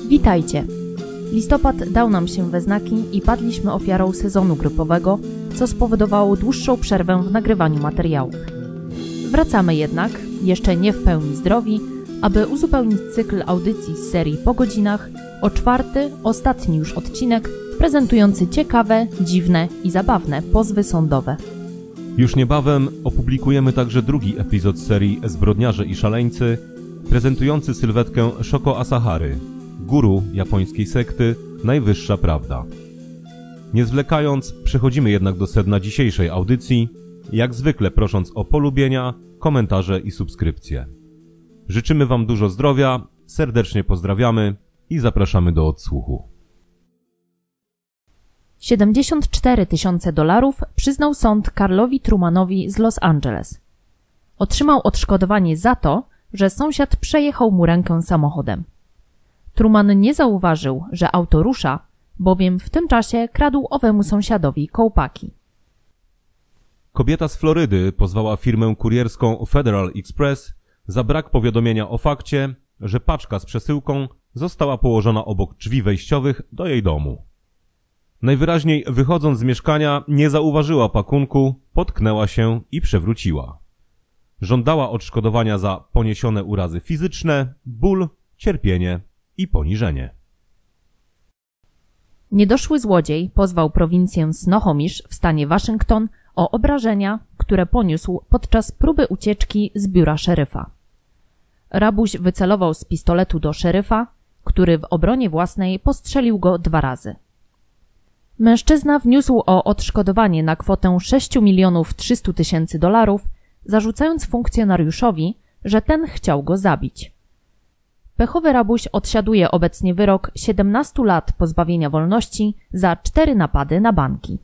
Witajcie! Listopad dał nam się we znaki i padliśmy ofiarą sezonu grypowego, co spowodowało dłuższą przerwę w nagrywaniu materiałów. Wracamy jednak, jeszcze nie w pełni zdrowi, aby uzupełnić cykl audycji z serii Po godzinach o czwarty, ostatni już odcinek prezentujący ciekawe, dziwne i zabawne pozwy sądowe. Już niebawem opublikujemy także drugi epizod serii Zbrodniarze i szaleńcy, prezentujący sylwetkę Shoko Asahary, guru japońskiej sekty Najwyższa Prawda. Nie zwlekając, przechodzimy jednak do sedna dzisiejszej audycji, jak zwykle prosząc o polubienia, komentarze i subskrypcje. Życzymy Wam dużo zdrowia, serdecznie pozdrawiamy i zapraszamy do odsłuchu. $74,000 przyznał sąd Carlowi Trumanowi z Los Angeles. Otrzymał odszkodowanie za to, że sąsiad przejechał mu rękę samochodem. Truman nie zauważył, że auto rusza, bowiem w tym czasie kradł owemu sąsiadowi kołpaki. Kobieta z Florydy pozwała firmę kurierską Federal Express za brak powiadomienia o fakcie, że paczka z przesyłką została położona obok drzwi wejściowych do jej domu. Najwyraźniej wychodząc z mieszkania nie zauważyła pakunku, potknęła się i przewróciła. Żądała odszkodowania za poniesione urazy fizyczne, ból, cierpienie i poniżenie. Niedoszły złodziej pozwał prowincję Snohomish w stanie Waszyngton o obrażenia, które poniósł podczas próby ucieczki z biura szeryfa. Rabuś wycelował z pistoletu do szeryfa, który w obronie własnej postrzelił go 2 razy. Mężczyzna wniósł o odszkodowanie na kwotę $6,300,000, zarzucając funkcjonariuszowi, że ten chciał go zabić. Pechowy rabuś odsiaduje obecnie wyrok 17 lat pozbawienia wolności za 4 napady na banki.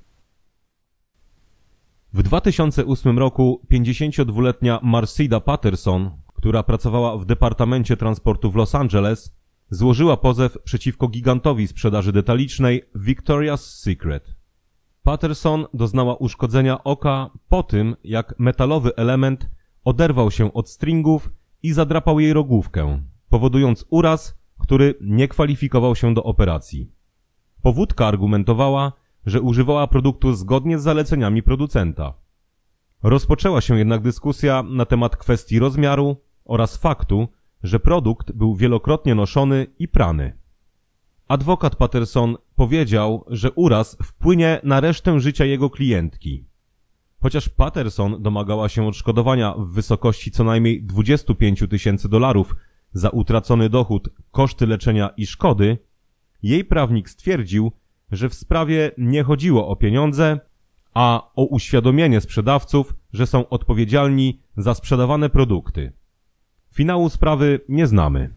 W 2008 roku 52-letnia Marcida Patterson, która pracowała w Departamencie Transportu w Los Angeles, złożyła pozew przeciwko gigantowi sprzedaży detalicznej Victoria's Secret. Patterson doznała uszkodzenia oka po tym, jak metalowy element oderwał się od stringów i zadrapał jej rogówkę, powodując uraz, który nie kwalifikował się do operacji. Powódka argumentowała, że używała produktu zgodnie z zaleceniami producenta. Rozpoczęła się jednak dyskusja na temat kwestii rozmiaru oraz faktu, że produkt był wielokrotnie noszony i prany. Adwokat Patterson powiedział, że uraz wpłynie na resztę życia jego klientki. Chociaż Patterson domagała się odszkodowania w wysokości co najmniej $25,000 za utracony dochód, koszty leczenia i szkody, jej prawnik stwierdził, że w sprawie nie chodziło o pieniądze, a o uświadomienie sprzedawców, że są odpowiedzialni za sprzedawane produkty. Finału sprawy nie znamy.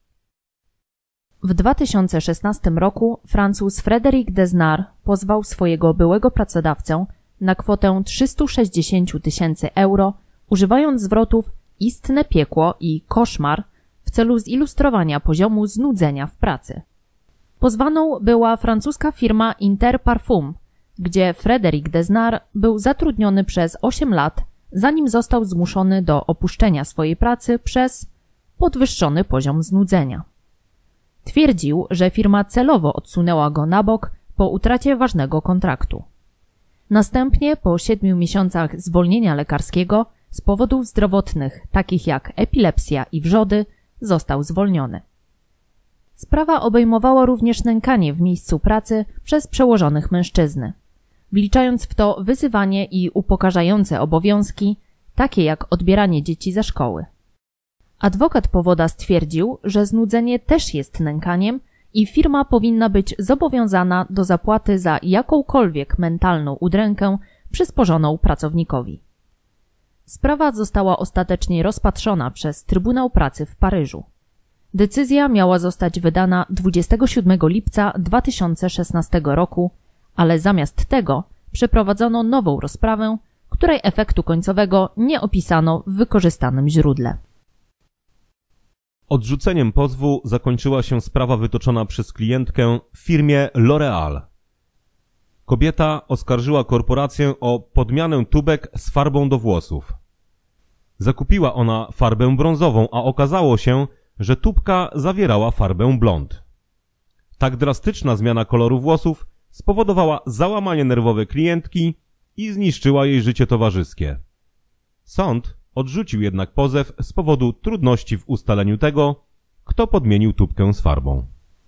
W 2016 roku Francuz Frédéric Desnard pozwał swojego byłego pracodawcę na kwotę €360,000, używając zwrotów istne piekło i koszmar w celu zilustrowania poziomu znudzenia w pracy. Pozwaną była francuska firma Interparfum, gdzie Frédéric Desnard był zatrudniony przez 8 lat, zanim został zmuszony do opuszczenia swojej pracy przez podwyższony poziom znudzenia. Twierdził, że firma celowo odsunęła go na bok po utracie ważnego kontraktu. Następnie, po 7 miesiącach zwolnienia lekarskiego z powodów zdrowotnych, takich jak epilepsja i wrzody, został zwolniony. Sprawa obejmowała również nękanie w miejscu pracy przez przełożonych mężczyzny, wliczając w to wyzywanie i upokarzające obowiązki, takie jak odbieranie dzieci ze szkoły. Adwokat powoda stwierdził, że znudzenie też jest nękaniem i firma powinna być zobowiązana do zapłaty za jakąkolwiek mentalną udrękę przysporzoną pracownikowi. Sprawa została ostatecznie rozpatrzona przez Trybunał Pracy w Paryżu. Decyzja miała zostać wydana 27 lipca 2016 roku, ale zamiast tego przeprowadzono nową rozprawę, której efektu końcowego nie opisano w wykorzystanym źródle. Odrzuceniem pozwu zakończyła się sprawa wytoczona przez klientkę w firmie L'Oréal. Kobieta oskarżyła korporację o podmianę tubek z farbą do włosów. Zakupiła ona farbę brązową, a okazało się, że tubka zawierała farbę blond. Tak drastyczna zmiana koloru włosów spowodowała załamanie nerwowe klientki i zniszczyła jej życie towarzyskie. Sąd odrzucił jednak pozew z powodu trudności w ustaleniu tego, kto podmienił tubkę z farbą.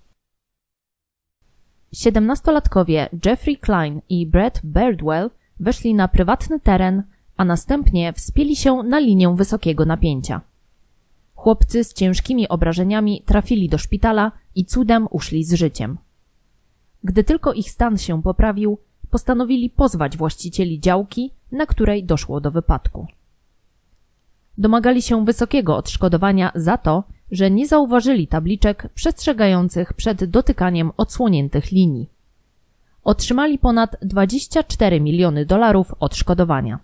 17-latkowie Jeffrey Klein i Brett Birdwell weszli na prywatny teren, a następnie wspięli się na linię wysokiego napięcia. Chłopcy z ciężkimi obrażeniami trafili do szpitala i cudem uszli z życiem. Gdy tylko ich stan się poprawił, postanowili pozwać właścicieli działki, na której doszło do wypadku. Domagali się wysokiego odszkodowania za to, że nie zauważyli tabliczek przestrzegających przed dotykaniem odsłoniętych linii. Otrzymali ponad $24 miliony odszkodowania.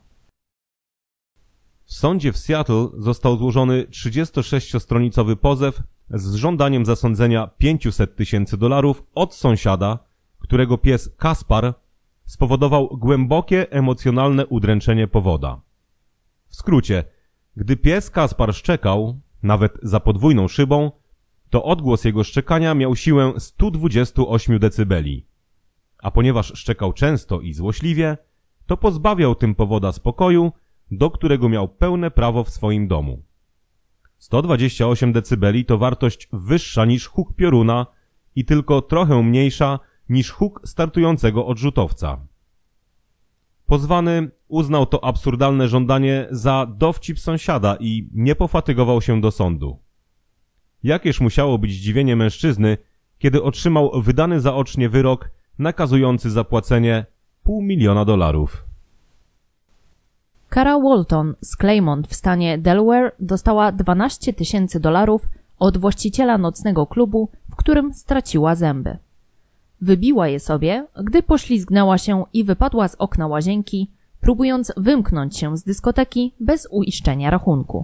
W sądzie w Seattle został złożony 36-stronicowy pozew z żądaniem zasądzenia $500,000 od sąsiada, którego pies Kaspar spowodował głębokie emocjonalne udręczenie powoda. W skrócie, gdy pies Kaspar szczekał, nawet za podwójną szybą, to odgłos jego szczekania miał siłę 128 decybeli. A ponieważ szczekał często i złośliwie, to pozbawiał tym powoda spokoju, do którego miał pełne prawo w swoim domu. 128 decybeli to wartość wyższa niż huk pioruna i tylko trochę mniejsza niż huk startującego odrzutowca. Pozwany uznał to absurdalne żądanie za dowcip sąsiada i nie pofatygował się do sądu. Jakież musiało być zdziwienie mężczyzny, kiedy otrzymał wydany zaocznie wyrok nakazujący zapłacenie $500,000. Cara Walton z Claymont w stanie Delaware dostała $12,000 od właściciela nocnego klubu, w którym straciła zęby. Wybiła je sobie, gdy poślizgnęła się i wypadła z okna łazienki, próbując wymknąć się z dyskoteki bez uiszczenia rachunku.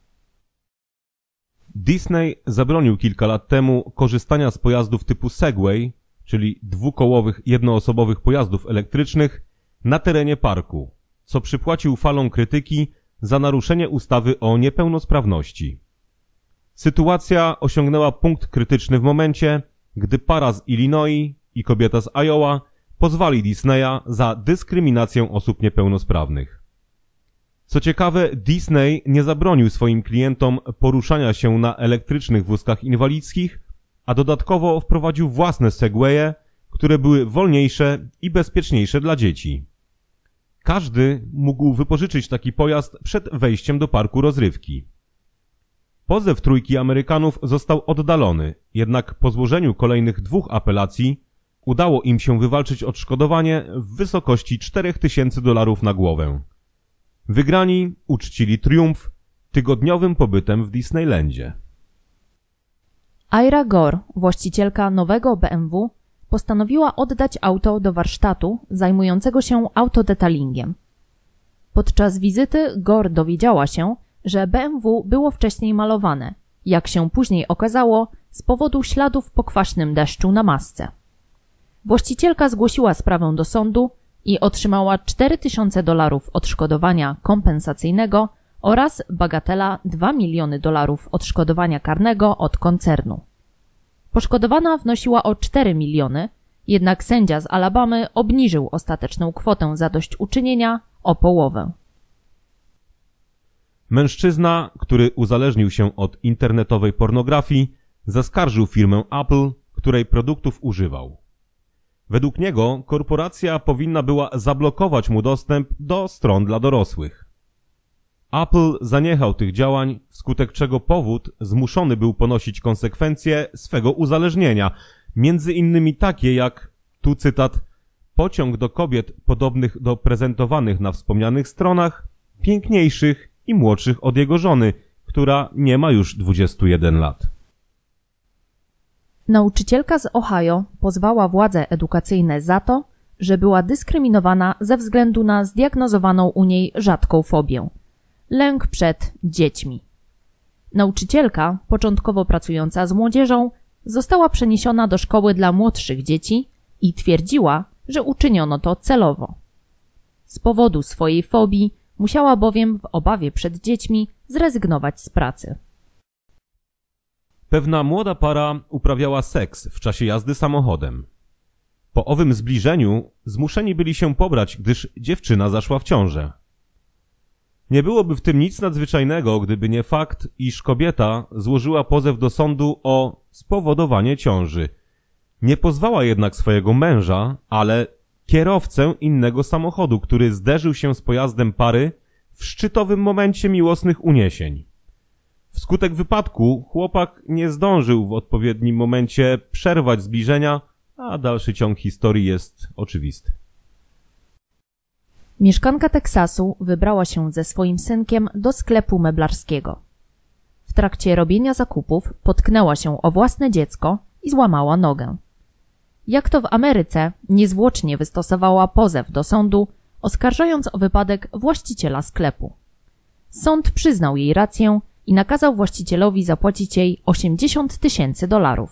Disney zabronił kilka lat temu korzystania z pojazdów typu Segway, czyli dwukołowych jednoosobowych pojazdów elektrycznych, na terenie parku, co przypłacił falą krytyki za naruszenie ustawy o niepełnosprawności. Sytuacja osiągnęła punkt krytyczny w momencie, gdy para z Illinois i kobieta z Iowa pozwali Disneya za dyskryminację osób niepełnosprawnych. Co ciekawe, Disney nie zabronił swoim klientom poruszania się na elektrycznych wózkach inwalidzkich, a dodatkowo wprowadził własne Segwaye, które były wolniejsze i bezpieczniejsze dla dzieci. Każdy mógł wypożyczyć taki pojazd przed wejściem do parku rozrywki. Pozew trójki Amerykanów został oddalony, jednak po złożeniu kolejnych 2 apelacji udało im się wywalczyć odszkodowanie w wysokości $4,000 na głowę. Wygrani uczcili triumf tygodniowym pobytem w Disneylandzie. Ira Gore, właścicielka nowego BMW, postanowiła oddać auto do warsztatu zajmującego się autodetailingiem. Podczas wizyty Gore dowiedziała się, że BMW było wcześniej malowane, jak się później okazało, z powodu śladów po kwaśnym deszczu na masce. Właścicielka zgłosiła sprawę do sądu i otrzymała $4,000 odszkodowania kompensacyjnego oraz bagatela $2 miliony odszkodowania karnego od koncernu. Poszkodowana wnosiła o 4 miliony, jednak sędzia z Alabamy obniżył ostateczną kwotę zadośćuczynienia o połowę. Mężczyzna, który uzależnił się od internetowej pornografii, zaskarżył firmę Apple, której produktów używał. Według niego korporacja powinna była zablokować mu dostęp do stron dla dorosłych. Apple zaniechał tych działań, wskutek czego powód zmuszony był ponosić konsekwencje swego uzależnienia, między innymi takie jak, tu cytat, pociąg do kobiet podobnych do prezentowanych na wspomnianych stronach, piękniejszych i młodszych od jego żony, która nie ma już 21 lat. Nauczycielka z Ohio pozwała władze edukacyjne za to, że była dyskryminowana ze względu na zdiagnozowaną u niej rzadką fobię – lęk przed dziećmi. Nauczycielka, początkowo pracująca z młodzieżą, została przeniesiona do szkoły dla młodszych dzieci i twierdziła, że uczyniono to celowo. Z powodu swojej fobii musiała bowiem w obawie przed dziećmi zrezygnować z pracy. Pewna młoda para uprawiała seks w czasie jazdy samochodem. Po owym zbliżeniu zmuszeni byli się pobrać, gdyż dziewczyna zaszła w ciążę. Nie byłoby w tym nic nadzwyczajnego, gdyby nie fakt, iż kobieta złożyła pozew do sądu o spowodowanie ciąży. Nie pozwała jednak swojego męża, ale kierowcę innego samochodu, który zderzył się z pojazdem pary w szczytowym momencie miłosnych uniesień. Wskutek wypadku chłopak nie zdążył w odpowiednim momencie przerwać zbliżenia, a dalszy ciąg historii jest oczywisty. Mieszkanka Teksasu wybrała się ze swoim synkiem do sklepu meblarskiego. W trakcie robienia zakupów potknęła się o własne dziecko i złamała nogę. Jak to w Ameryce, niezwłocznie wystosowała pozew do sądu, oskarżając o wypadek właściciela sklepu. Sąd przyznał jej rację i nakazał właścicielowi zapłacić jej $80,000.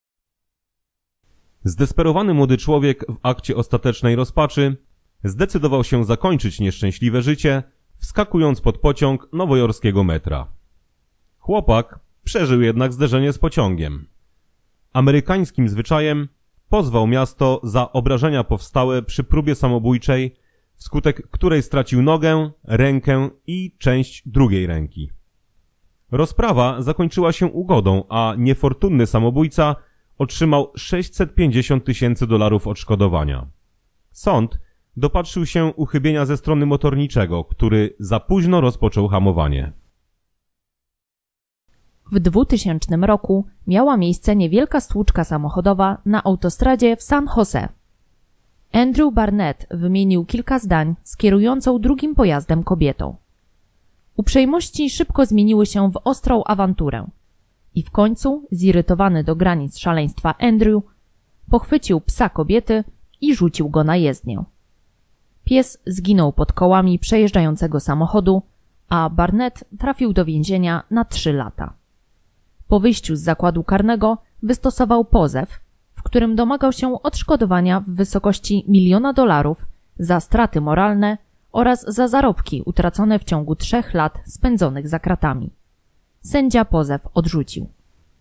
Zdesperowany młody człowiek w akcie ostatecznej rozpaczy zdecydował się zakończyć nieszczęśliwe życie, wskakując pod pociąg nowojorskiego metra. Chłopak przeżył jednak zderzenie z pociągiem. Amerykańskim zwyczajem pozwał miasto za obrażenia powstałe przy próbie samobójczej, wskutek której stracił nogę, rękę i część drugiej ręki. Rozprawa zakończyła się ugodą, a niefortunny samobójca otrzymał $650,000 odszkodowania. Sąd dopatrzył się uchybienia ze strony motorniczego, który za późno rozpoczął hamowanie. W 2000 roku miała miejsce niewielka stłuczka samochodowa na autostradzie w San Jose. Andrew Barnett wymienił kilka zdań z kierującą drugim pojazdem kobietą. Uprzejmości szybko zmieniły się w ostrą awanturę i w końcu, zirytowany do granic szaleństwa Andrew, pochwycił psa kobiety i rzucił go na jezdnię. Pies zginął pod kołami przejeżdżającego samochodu, a Barnett trafił do więzienia na 3 lata. Po wyjściu z zakładu karnego wystosował pozew, w którym domagał się odszkodowania w wysokości $1 000 000 za straty moralne oraz za zarobki utracone w ciągu 3 lat spędzonych za kratami. Sędzia pozew odrzucił.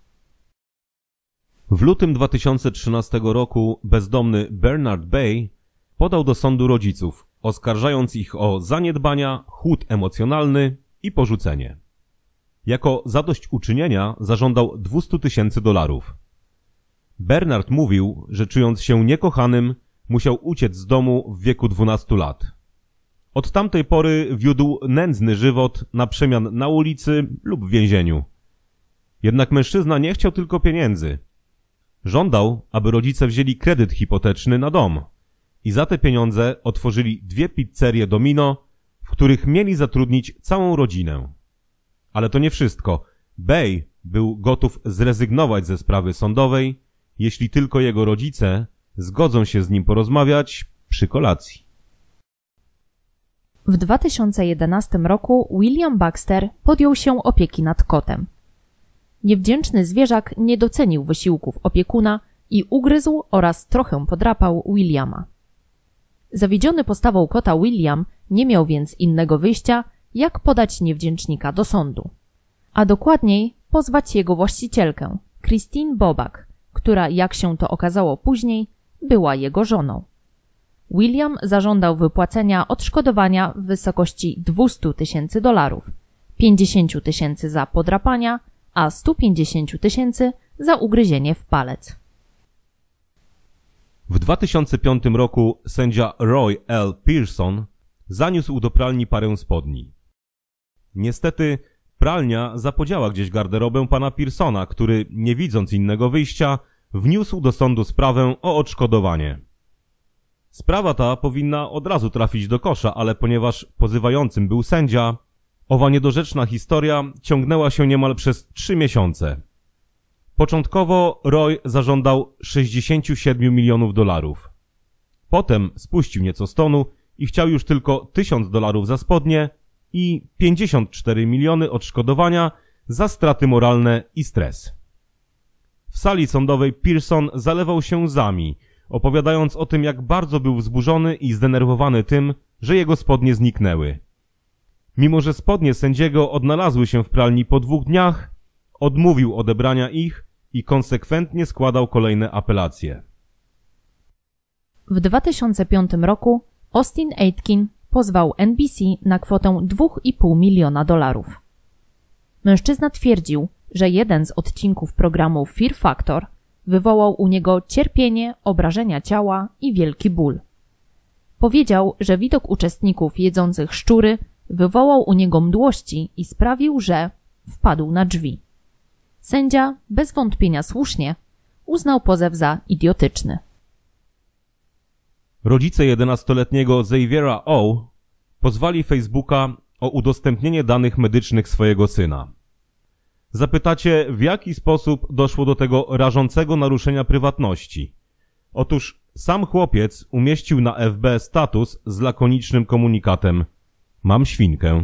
W lutym 2013 roku bezdomny Bernard Bay podał do sądu rodziców, oskarżając ich o zaniedbania, chłód emocjonalny i porzucenie. Jako zadośćuczynienia zażądał $200,000. Bernard mówił, że czując się niekochanym, musiał uciec z domu w wieku 12 lat. Od tamtej pory wiódł nędzny żywot na przemian na ulicy lub w więzieniu. Jednak mężczyzna nie chciał tylko pieniędzy. Żądał, aby rodzice wzięli kredyt hipoteczny na dom i za te pieniądze otworzyli 2 pizzerie Domino, w których mieli zatrudnić całą rodzinę. Ale to nie wszystko. Bay był gotów zrezygnować ze sprawy sądowej, jeśli tylko jego rodzice zgodzą się z nim porozmawiać przy kolacji. W 2011 roku William Baxter podjął się opieki nad kotem. Niewdzięczny zwierzak nie docenił wysiłków opiekuna i ugryzł oraz trochę podrapał Williama. Zawiedziony postawą kota William nie miał więc innego wyjścia, jak podać niewdzięcznika do sądu, a dokładniej pozwać jego właścicielkę, Christine Bobak, która, jak się to okazało później, była jego żoną. William zażądał wypłacenia odszkodowania w wysokości $200,000, 50,000 za podrapania, a 150,000 za ugryzienie w palec. W 2005 roku sędzia Roy L. Pearson zaniósł do pralni parę spodni. Niestety pralnia zapodziała gdzieś garderobę pana Pearsona, który, nie widząc innego wyjścia, wniósł do sądu sprawę o odszkodowanie. Sprawa ta powinna od razu trafić do kosza, ale ponieważ pozywającym był sędzia, owa niedorzeczna historia ciągnęła się niemal przez 3 miesiące. Początkowo Roy zażądał $67 milionów. Potem spuścił nieco z tonu i chciał już tylko $1,000 za spodnie i 54 miliony odszkodowania za straty moralne i stres. W sali sądowej Pearson zalewał się łzami, opowiadając o tym, jak bardzo był wzburzony i zdenerwowany tym, że jego spodnie zniknęły. Mimo że spodnie sędziego odnalazły się w pralni po 2 dniach, odmówił odebrania ich i konsekwentnie składał kolejne apelacje. W 2005 roku Austin Aitken pozwał NBC na kwotę $2,5 miliona. Mężczyzna twierdził, że jeden z odcinków programu Fear Factor wywołał u niego cierpienie, obrażenia ciała i wielki ból. Powiedział, że widok uczestników jedzących szczury wywołał u niego mdłości i sprawił, że wpadł na drzwi. Sędzia, bez wątpienia słusznie, uznał pozew za idiotyczny. Rodzice 11-letniego Xaviera O. pozwali Facebooka o udostępnienie danych medycznych swojego syna. Zapytacie, w jaki sposób doszło do tego rażącego naruszenia prywatności? Otóż sam chłopiec umieścił na FB status z lakonicznym komunikatem: mam świnkę.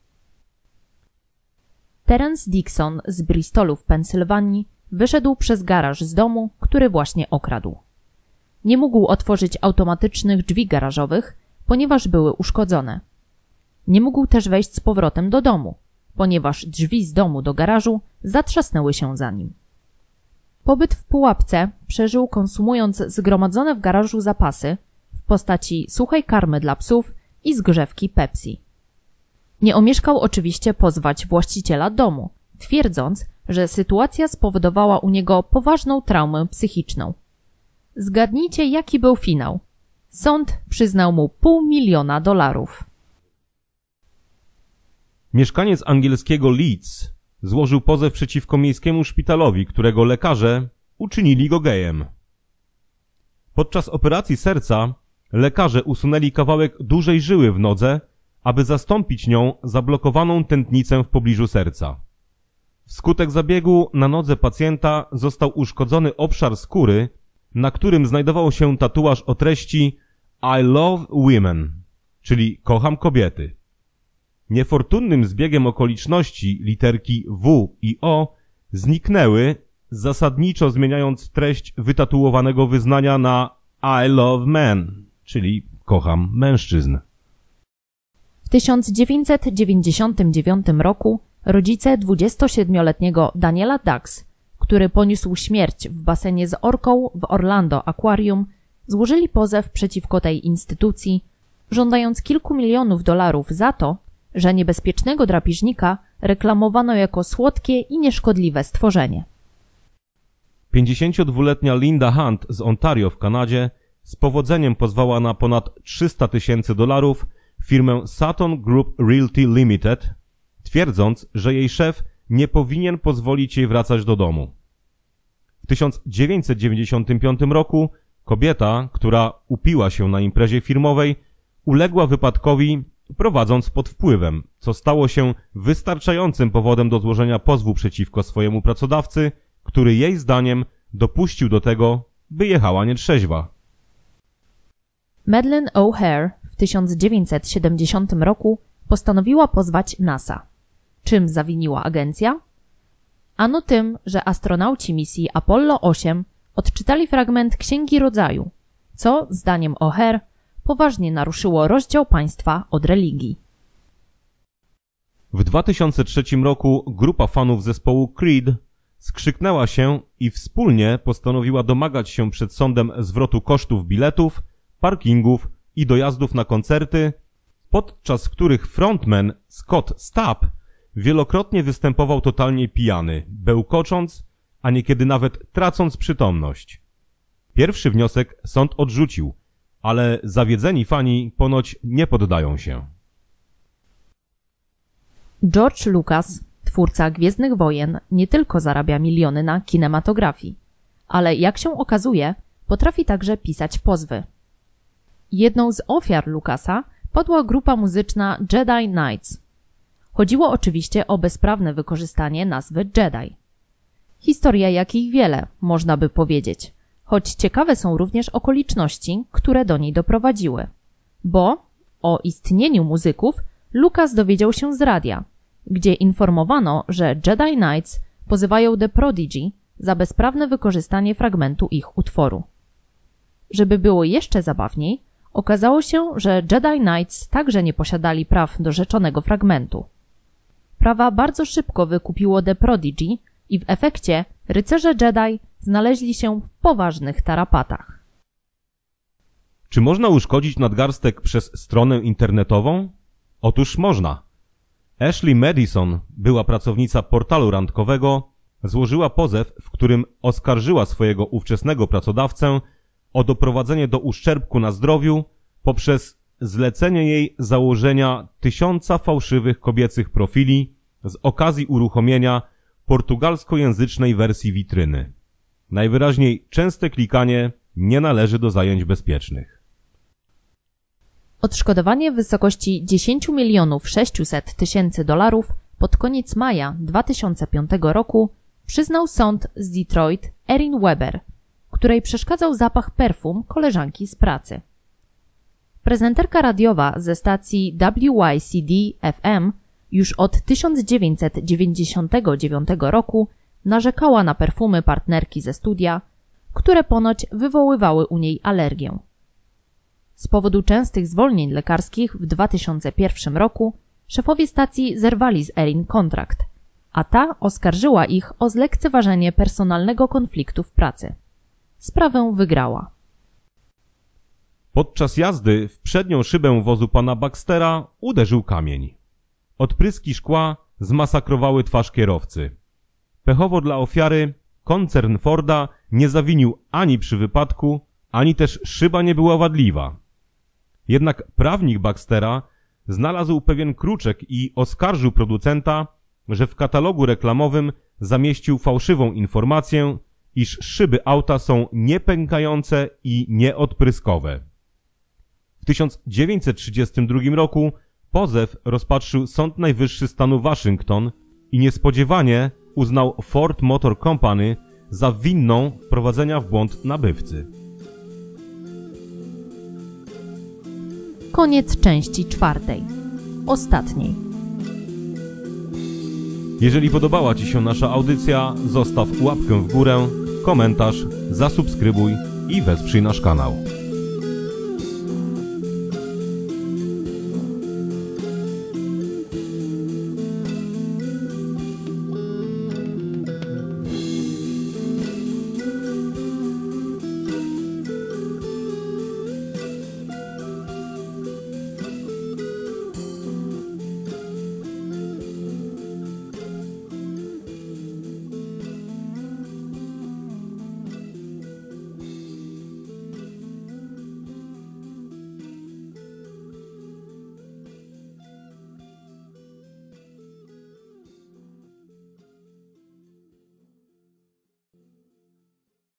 Terence Dixon z Bristolu w Pensylwanii wyszedł przez garaż z domu, który właśnie okradł. Nie mógł otworzyć automatycznych drzwi garażowych, ponieważ były uszkodzone. Nie mógł też wejść z powrotem do domu, ponieważ drzwi z domu do garażu zatrzasnęły się za nim. Pobyt w pułapce przeżył konsumując zgromadzone w garażu zapasy w postaci suchej karmy dla psów i zgrzewki Pepsi. Nie omieszkał oczywiście pozwać właściciela domu, twierdząc, że sytuacja spowodowała u niego poważną traumę psychiczną. Zgadnijcie, jaki był finał. Sąd przyznał mu $500 000. Mieszkaniec angielskiego Leeds złożył pozew przeciwko miejskiemu szpitalowi, którego lekarze uczynili go gejem. Podczas operacji serca lekarze usunęli kawałek dużej żyły w nodze, aby zastąpić nią zablokowaną tętnicę w pobliżu serca. Wskutek zabiegu na nodze pacjenta został uszkodzony obszar skóry, na którym znajdował się tatuaż o treści I love women, czyli kocham kobiety. Niefortunnym zbiegiem okoliczności literki W i O zniknęły, zasadniczo zmieniając treść wytatuowanego wyznania na I love men, czyli kocham mężczyzn. W 1999 roku rodzice 27-letniego Daniela Dux, który poniósł śmierć w basenie z orką w Orlando Aquarium, złożyli pozew przeciwko tej instytucji, żądając kilku milionów dolarów za to, że niebezpiecznego drapieżnika reklamowano jako słodkie i nieszkodliwe stworzenie. 52-letnia Linda Hunt z Ontario w Kanadzie z powodzeniem pozwała na ponad $300,000 firmę Sutton Group Realty Limited, twierdząc, że jej szef nie powinien pozwolić jej wracać do domu. W 1995 roku kobieta, która upiła się na imprezie firmowej, uległa wypadkowi prowadząc pod wpływem, co stało się wystarczającym powodem do złożenia pozwu przeciwko swojemu pracodawcy, który jej zdaniem dopuścił do tego, by jechała nietrzeźwa. Madeleine O'Hare w 1970 roku postanowiła pozwać NASA. Czym zawiniła agencja? Ano tym, że astronauci misji Apollo 8 odczytali fragment Księgi Rodzaju, co, zdaniem O'Hare, poważnie naruszyło rozdział państwa od religii. W 2003 roku grupa fanów zespołu Creed skrzyknęła się i wspólnie postanowiła domagać się przed sądem zwrotu kosztów biletów, parkingów i dojazdów na koncerty, podczas których frontman Scott Stapp wielokrotnie występował totalnie pijany, bełkocząc, a niekiedy nawet tracąc przytomność. Pierwszy wniosek sąd odrzucił, ale zawiedzeni fani ponoć nie poddają się. George Lucas, twórca Gwiezdnych Wojen, nie tylko zarabia miliony na kinematografii, ale jak się okazuje, potrafi także pisać pozwy. Jedną z ofiar Lucasa padła grupa muzyczna Jedi Knights. Chodziło oczywiście o bezprawne wykorzystanie nazwy Jedi. Historia jakich wiele, można by powiedzieć, choć ciekawe są również okoliczności, które do niej doprowadziły. Bo o istnieniu muzyków Lucas dowiedział się z radia, gdzie informowano, że Jedi Knights pozywają The Prodigy za bezprawne wykorzystanie fragmentu ich utworu. Żeby było jeszcze zabawniej, okazało się, że Jedi Knights także nie posiadali praw do rzeczonego fragmentu. Prawa bardzo szybko wykupiło The Prodigy i w efekcie rycerze Jedi znaleźli się w poważnych tarapatach. Czy można uszkodzić nadgarstek przez stronę internetową? Otóż można. Ashley Madison, była pracownica portalu randkowego, złożyła pozew, w którym oskarżyła swojego ówczesnego pracodawcę o doprowadzenie do uszczerbku na zdrowiu poprzez zlecenie jej założenia 1000 fałszywych kobiecych profili z okazji uruchomienia portugalskojęzycznej wersji witryny. Najwyraźniej częste klikanie nie należy do zajęć bezpiecznych. Odszkodowanie w wysokości $10,600,000 pod koniec maja 2005 roku przyznał sąd z Detroit Erin Weber, której przeszkadzał zapach perfum koleżanki z pracy. Prezenterka radiowa ze stacji WYCD-FM już od 1999 roku narzekała na perfumy partnerki ze studia, które ponoć wywoływały u niej alergię. Z powodu częstych zwolnień lekarskich w 2001 roku szefowie stacji zerwali z Erin kontrakt, a ta oskarżyła ich o zlekceważenie personalnego konfliktu w pracy. Sprawę wygrała. Podczas jazdy w przednią szybę wozu pana Baxtera uderzył kamień. Odpryski szkła zmasakrowały twarz kierowcy. Pechowo dla ofiary koncern Forda nie zawinił ani przy wypadku, ani też szyba nie była wadliwa. Jednak prawnik Baxtera znalazł pewien kruczek i oskarżył producenta, że w katalogu reklamowym zamieścił fałszywą informację, iż szyby auta są niepękające i nieodpryskowe. W 1932 roku pozew rozpatrzył Sąd Najwyższy stanu Waszyngton i niespodziewanie uznał Ford Motor Company za winną wprowadzenia w błąd nabywcy. Koniec części 4. Ostatniej. Jeżeli podobała Ci się nasza audycja, zostaw łapkę w górę, komentarz, zasubskrybuj i wesprzyj nasz kanał.